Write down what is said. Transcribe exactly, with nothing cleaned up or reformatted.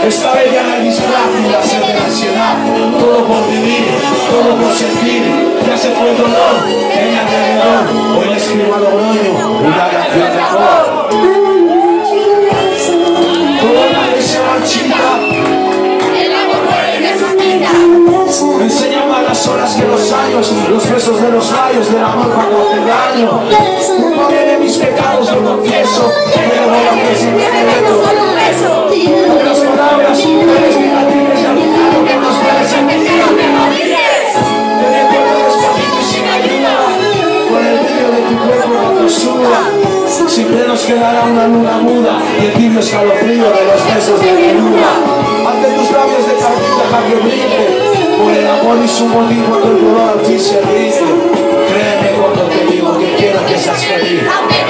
Esta vez ya no hay disfraz ni la sed de la ansiedad. Todo por vivir, todo por sentir. Ya se fue el dolor en mi alrededor. Hoy le escribo a Logroño una canción de amor. Toda la que se marchita, el amor muere y resucita. me enseñan más las horas que los años, los besos de los rayos del amor cuando hace daño. Culpa de mis pecados, lo confieso, pero voy a que siempre me meto. Solo un beso. Con las palabras, eres mi cicatrices y algo que nos puede sentir. Te recuerdo despacito y sin ayuda, con el brillo de tu cuerpo cuando suda. Siempre nos quedará una luna muda y el tibio escalofrío de los besos de mi luna. Ante tus labios de cartita para que brille, por el amor y su motivo cuando el dolor al fin se rinde. Créeme cuando te digo que quiero que seas feliz.